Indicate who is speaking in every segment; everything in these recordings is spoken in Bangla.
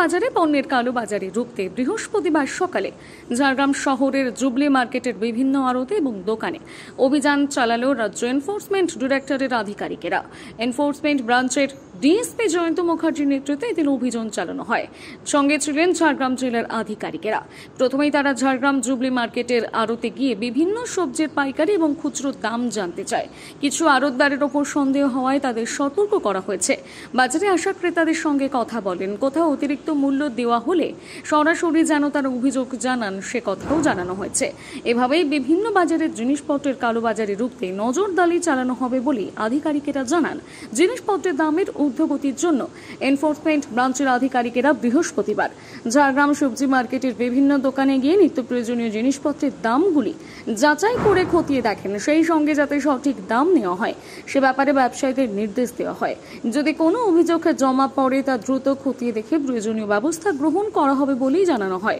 Speaker 1: বাজারে পণ্যের কালোবাজারি রুখতে বৃহস্পতিবার সকালে ঝাড়গ্রাম শহরের জুবলি মার্কেটের বিভিন্ন আড়তে এবং দোকানে অভিযান চালালো রাজ্য এনফোর্সমেন্ট ডিরেক্টরের আধিকারিকেরা। এনফোর্সমেন্ট ব্রাঞ্চের ডিএসপি জয়ন্ত মুখার্জির নেতৃত্বে এদিন অভিযান চালানো হয়। সঙ্গে ছিলেন ঝাড়গ্রাম জেলার আধিকারিকেরা। প্রথমেই তারা ঝাড়গ্রাম জুবলি মার্কেটের আড়তে গিয়ে বিভিন্ন সবজির পাইকারি এবং খুচরো দাম জানতে চায়। কিছু আড়তদারের ওপর সন্দেহ হওয়ায় তাদের সতর্ক করা হয়েছে। বাজারে আসা ক্রেতাদের সঙ্গে কথা বলেন, কোথাও অতিরিক্ত মূল্য দেওয়া হলে সরাসরি যেন তারা অভিযোগ জানান সে কথাও জানানো হয়েছে। এভাবেই বিভিন্ন বাজারের জিনিসপত্রের কালোবাজারি রুখতে নজরদারি চালানো হবে বলে আধিকারিকেরা জানান। জিনিসপত্রের দামের ঊর্ধ্বগতির জন্য এনফোর্সমেন্ট ব্রাঞ্চের আধিকারিকেরা বৃহস্পতিবার ঝাড়গ্রাম সবজি মার্কেটের বিভিন্ন দোকানে গিয়ে নিত্য প্রয়োজনীয় জিনিসপত্রের দামগুলি যাচাই করে খতিয়ে দেখেন, সেই সঙ্গে যাতে সঠিক দাম নেওয়া হয় সে ব্যাপারে ব্যবসায়ীদের নির্দেশ দেওয়া হয়। যদি কোনো অভিযোগ জমা পড়ে তা দ্রুত খতিয়ে দেখে প্রয়োজনীয় ব্যবস্থা গ্রহণ করা হবে বলেই জানানো হয়।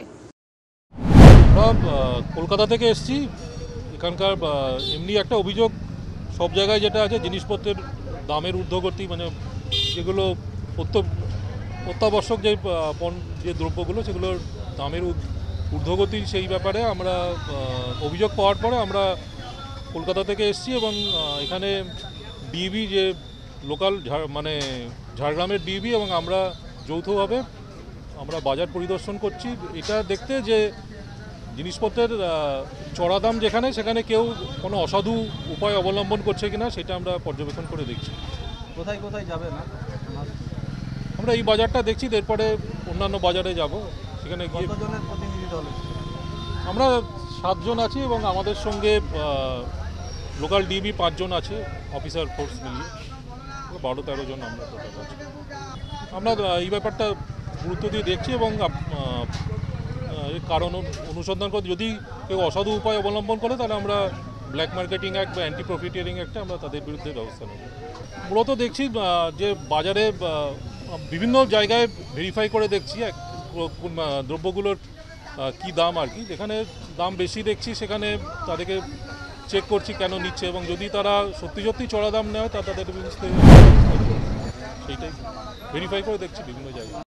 Speaker 2: কলকাতা থেকে এসেছি। এখানকার এমনি একটা অভিযোগ সব জায়গায় যেটা আছে, জিনিসপত্রের দামের ঊর্ধ্বগতি, মানে যেগুলো অত্যাবশ্যক যে দ্রব্যগুলো সেগুলোর দামের ঊর্ধ্বগতি, সেই ব্যাপারে আমরা অভিযোগ পাওয়ার পরে আমরা কলকাতা থেকে এসেছি এবং এখানে ডিবি যে লোকাল মানে ঝাড়গ্রামের ডিবি এবং আমরা যৌথভাবে আমরা বাজার পরিদর্শন করছি, এটা দেখতে যে জিনিসপত্রের চড়া দাম যেখানে সেখানে কেউ কোনো অসাধু উপায় অবলম্বন করছে কিনা সেটা আমরা পর্যবেক্ষণ করে দেখছি।
Speaker 3: কোথায় কোথায় যাবে না
Speaker 2: আমরা এই বাজারটা দেখছি, এরপরে অন্যান্য বাজারে যাব। সেখানে গিয়ে
Speaker 3: প্রতিনিধি দল
Speaker 2: আমরা 7 জন আছি এবং আমাদের সঙ্গে লোকাল ডিবি 5 জন আছে, অফিসার ফোর্স মিলিয়ে 12-13 জন আমরা টোটাল আছি। আমরা এই ব্যাপারটা গুরুত্ব দিয়ে দেখছি এবং কারণ অনুসন্ধান করে যদি কেউ অসাধু উপায় অবলম্বন করে তাহলে আমরা ব্ল্যাক মার্কেটিং অ্যাক্ট বা অ্যান্টি প্রফিটিয়ারিং অ্যাক্টে আমরা তাদের বিরুদ্ধে ব্যবস্থা নেব। মূলত দেখছি যে বাজারে বিভিন্ন জায়গায় ভেরিফাই করে দেখছি দ্রব্যগুলোর কি দাম আর কি, যেখানে দাম বেশি দেখছি সেখানে তাদেরকে চেক করছি কেন নিচ্ছে, এবং যদি তারা সত্যি সত্যি চড়া দাম নেয় তা তাদের বিরুদ্ধে সেইটাই ভেরিফাই করে দেখছি বিভিন্ন জায়গায়।